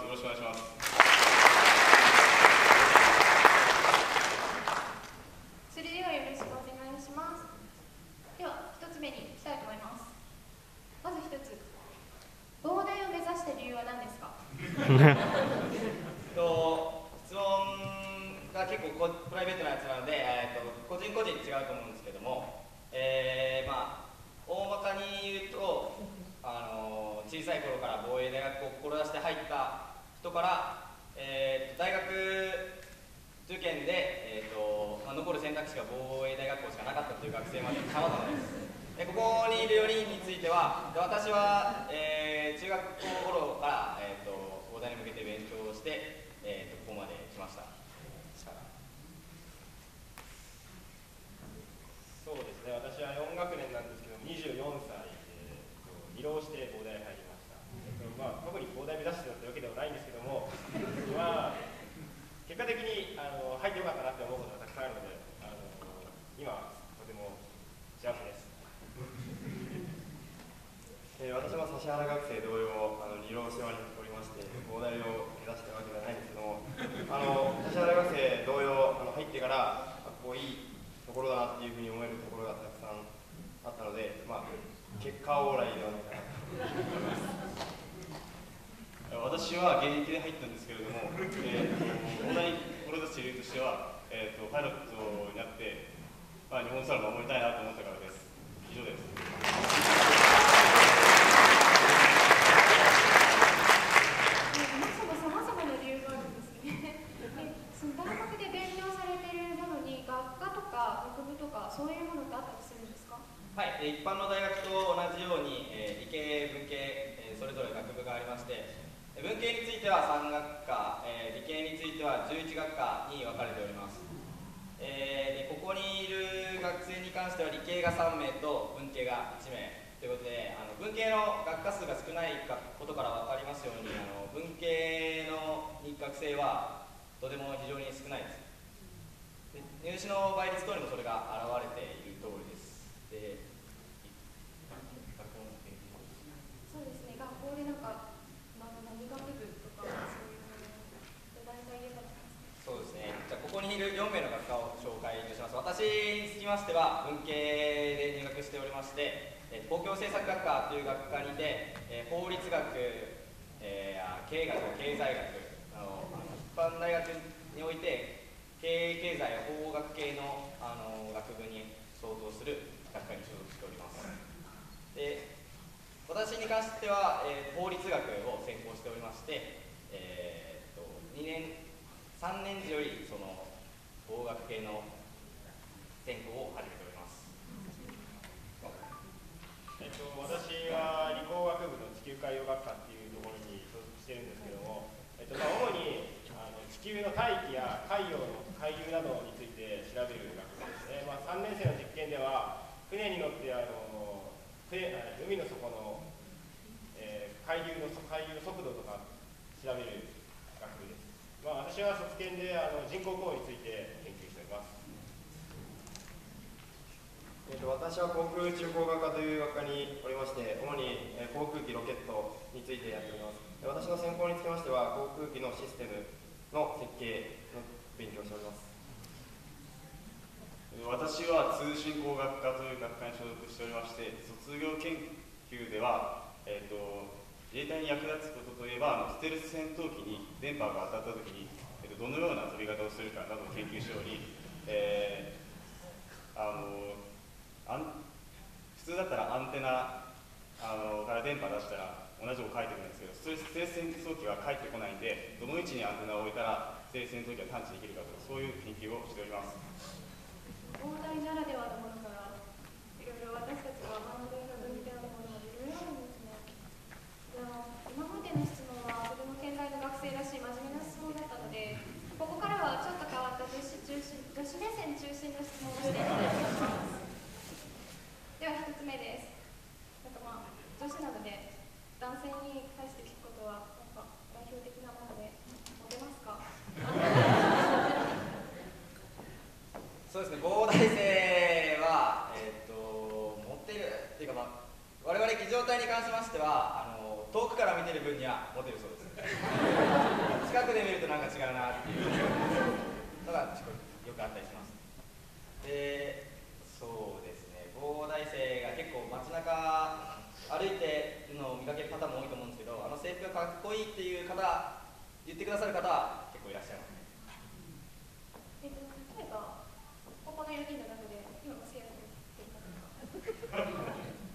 よろしくお願いします。 それではよろしくお願いします。では1つ目にいきたいと思います。まず1つ、膨大を目指した理由は何ですか？ 質問が結構プライベートなやつなので、個人個人違うと思うんですけども、大まかに言うと、小さい頃から防衛大学を志して入った人から、大学受験で、残る選択肢が防衛大学校しかなかったという学生まで様々です。ここにいる4人については、私は、中学校頃から、防大に向けて勉強して、ここまで来ました。 そうですね、私は4学年なんですけど、24歳で2浪して防大に入りました。特に防大目指してたというわけではないんですけども、結果的に入ってよかったなって思うことがたくさんあるので、今、とても幸せです。 私も指原学生同様、2浪しておりまして、防大を目指したわけではないんですけども、指原学生同様、入ってから、ここいいところだなっていうふうに思えるところがたくさんあったので、結果オーライではないかなと思います。 私は現役で入ったんですけれども、防大に志している理由としては、パイロットになって、日本空を守りたいなと思ったからです。以上です。 さまざまな理由があるんですね。その大学で勉強されているものに学科とか学部とかそういうものってあったりするんですか？ はい、一般の大学と同じように、理系、文系、それぞれ学部がありまして、文系については3学科、理系については11学科に分かれております。でここにいる学生に関しては理系が3名と文系が1名ということで、文系の学科数が少ないことから分かりますように、文系の学生はとても非常に少ないです。で入試の倍率等にもそれが現れている通りです。 そうですね、学校で何学部とかそういうもので大体言えたりしますね。 そうですね。じゃあここにいる4名の学科を紹介いたします。私につきましては文系で入学しておりまして、公共政策学科という学科にて、法律学、経営学、経済学一般大学において経営経済法学系の、学部に相当する学科に所属しております。で私に関しては、法律学を専攻しておりまして、3年時よりその法学系の専攻を始めております。 私は理工学部の地球海洋学科っていうところに所属してるんですけども、主に地球の大気や海流などについて調べる学部ですね。3年生の実験では船に乗って海の底の、海流の速度とか調べる学部です。私は卒検で人工光について研究しております。 私は航空宇宙工学科という学科におりまして、主に航空機、ロケットについてやっております。私の専攻につきましては、航空機のシステムの設計の勉強をしております。 私は通信工学科という学科に所属しておりまして、卒業研究では、自衛隊に役立つことといえば、ステルス戦闘機に電波が当たったときに、どのような飛び方をするかなどを研究しており、普通だったらアンテナから電波出したら同じこと返ってくるんですけど、ステルス戦闘機は返ってこないんで、どの位置にアンテナを置いたらステルス戦闘機が探知できるかとか、そういう研究をしております。 膨大ならではのものからいろいろ私たちが学んでいる分みたいなものがいろいろあるんですね。今までの質問はとても県外の学生らしい真面目な質問だったので、ここからはちょっと変わった女子目線中心の質問をしていきたいと思います。では1つ目です。女子なので男性に対して聞くことは代表的なものでモテますか？ そうですね、膨大生は、持っているっていうか、我々儀仗隊に関しましては遠くから見てる分にはモテるそうです近くで見るとなんか違うなっていうのがよくあったりします。で、そうですね、東大生が結構街中歩いてるのを見かける方も多いと思うんですけど、制服がかっこいいっていう方、言ってくださる方は結構いらっしゃいますね。 例えばここの4人の中で今の制服っていう方とか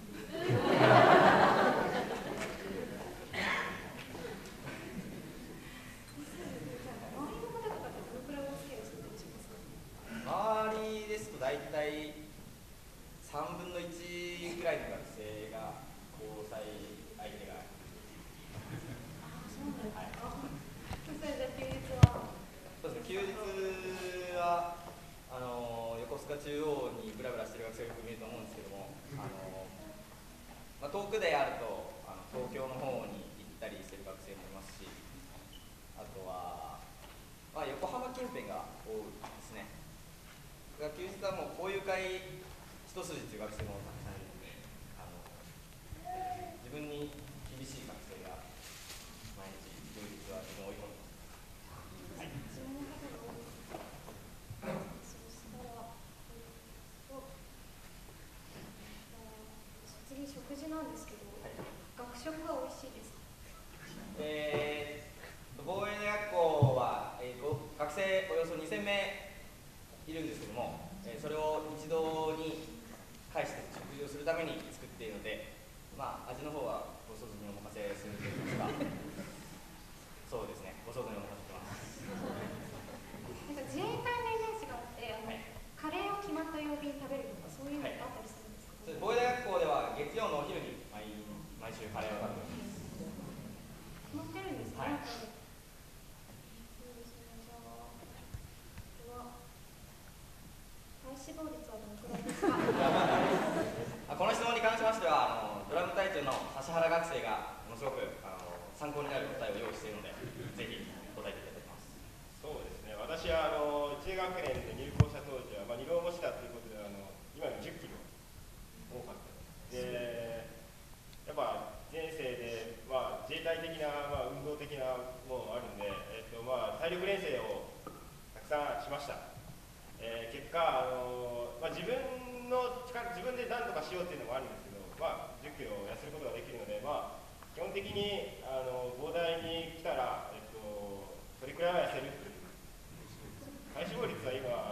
周りですと大体3分の1くらいの学生が交際相手がそうですね、休日は横須賀中央にブラブラしてる学生がよく見ると思うんですけども、遠くであると東京の方に行ったりしてる学生もいますし、あとは、横浜近辺が多いですね。休日はもう交友会一筋という学生もたくさんいるので、自分に厳しい学生が毎日休日は自分を追い込んでます。 次、食事なんですけど、学食は美味しいですか？ 防衛学校は、学生およそ2000名いるんですけども、それを一堂に会して食事をするために作っているので、味の方はご想像にお任せするといいますかそうですね、ご想像にお任せします。 なんか自衛隊のイメージがあって、カレーを決まった曜日に食べるとかそういうのがあったりするんですか？ 防衛学校では月曜のお昼に毎週カレーを食べています。 決まってるんですね。 はい。 そうですね。じゃあ、体脂肪率はどのくらいですか？ この質問に関しましてはドラム隊長の指原学生がものすごく参考になる答えを用意しているので、ぜひ答えていただきます。 そうですね、私は1学年で入校した当時は、2浪もしたということで今の10キロ多かったで、やっぱ前世で、自衛隊的な、運動的なものもあるんで、体力練習をたくさんしました。結果、自分で何とかしようっていうのもあるんですけど、10キロ痩せることができるので、基本的に膨大に来たら、それくらいは痩せるっていう。体脂肪率は今